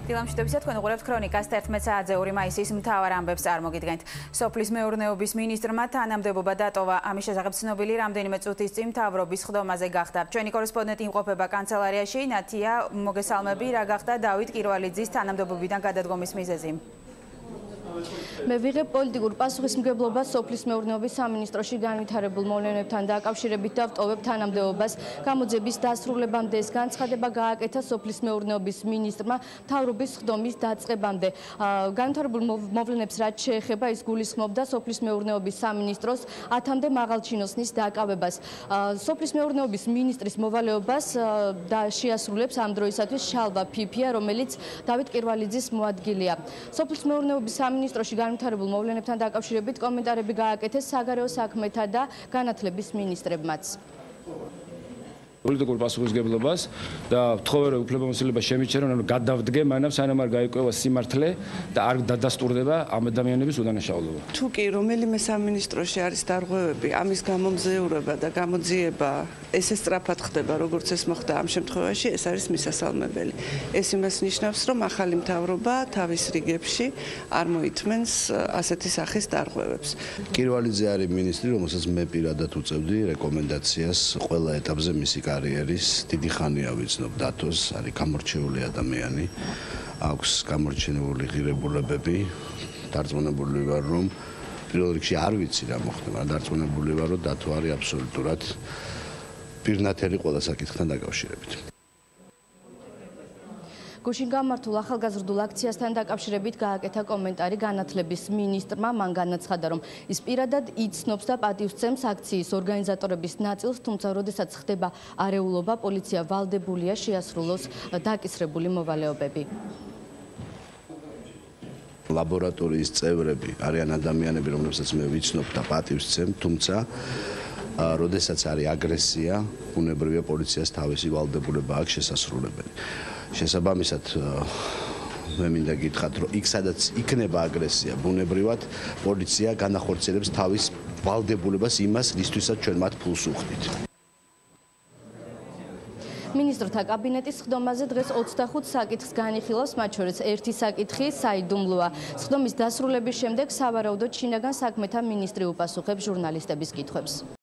დილამშვიდობისა თქვენ უყურებთ ქრონიკას 11 საათზე 2 მაისის მთავარ ამბებს წარმოგიდგენთ. სოფლის მეურნეობის მინისტრმა თანამდებობა დატოვა. ამის შესახებ ცნობილი რამდენიმე წუთის წინ მთავრობის ხდომაზე გახდა. ჩვენი კორესპონდენტი იმყოფება კანცელარიაში. ნათია, მოგესალმები, რა გახდა დავით კირვალიძის თანამდებობიდან გადადგომის მიზეზი? მე ვიღებ პოლიტიკურ პასუხისმგებლობას სოფლის მეურნეობის სამინისტროში განვითარებულ მოვლენებთან დაკავშირებით და ვტოვებ თანამდებობას. გამოძიების დასრულებამდე ეს განცხადება გააკეთა სოფლის მეურნეობის მინისტრმა მთავრობის ხდომის დაწყებამდე. განვითარებულ მოვლენებს რაც შეეხება, ის გულისხმობდა სოფლის მეურნეობის სამინისტროს 10-მდე მაღალჩინოსნის დაკავებას. სოფლის მეურნეობის მინისტრის მოვალეობას და შეასრულებს ამ დროისათვის შალვა ფიფია, რომელიც დავით კირვალიძის მოადგილეა. სოფლის მეურნეობის სამინისტროში განვითარებულ მოვლენებთან დაკავშირებით კომენტარები გააკეთეს საგარეო საქმეთა და განათლების მინისტრებმაც. პოლიტიკურ პასუხისმგებლობას და ვთხოვე რომ უფლებამოსილებას შემიჩნევ, რომ გადავდგე მანამ სანამ არ გაიკვევა სიმართლე და არ დადასტურდება ამ ადამიანების უდანაშაულობა. თუ კი რომელიმე სამინისტროში არის დარღვევები, ამის გამომზეურება და გამოძიება ესე სწრაფად ხდება, როგორც ეს მოხდა ამ შემთხვევაში, ეს არის მისასალმებელი. ეს იმას ნიშნავს, რომ ახალი მთავრობა თავის რიგებში არ მოითმენს ასეთი სახის დარღვევებს. კირვალიძე არის მინისტრი, რომელსაც მე პირადად უწევდი რეკომენდაციას ყველა ეტაპზე მისი კარიერის. დიდი ხანია ვიცნობ დათოს, არის გამორჩეული ადამიანი, აქვს გამორჩენილი ღირებულებები. დარწმუნებული ვარ, რომ პირველ რიგში არ ვიცი რა მოხდა, მაგრამ დარწმუნებული ვარ, რომ დათო არის აბსოლუტურად პირნათელი ყველა საკითხთან დაკავშირებით. გუშინ გამართულ ახალგაზრდულ აქციასთან დაკავშირებით გააკეთა კომენტარი განათლების მინისტრმა. მან განაცხადა, რომ ის პირადად იცნობს და პატივსცემს აქციის ორგანიზატორების ნაწილს, თუმცა როდესაც ხდება არეულობა, პოლიცია ვალდებულია შეასრულოს დაკისრებული მოვალეობები. ლაბორატორიის წევრები არიან ადამიანები, რომლებსაც მე ვიცნობ და პატივსცემ, თუმცა როდესაც არის აგრესია, ბუნებრივია პოლიციას თავისი ვალდებულება აქვს შესასრულებელი. შესაბამისად, მე მინდა გითხრათ, რომ იქ სადაც იქნება აგრესია, ბუნებრივად პოლიცია განახორციელებს თავის ვალდებულებას იმას, რისთვისაც ჩვენ მათ ფულს უხდით. მინისტრთა კაბინეტის ხდომაზე დღეს 25 საკითხს განიხილავს, მათ შორის ერთი საკითხი საიდუმლოა. ხდომის დასრულების შემდეგ სავარაუდოდ შინაგან საქმეთა მინისტრი უპასუხებს ჟურნალისტების კითხვებს.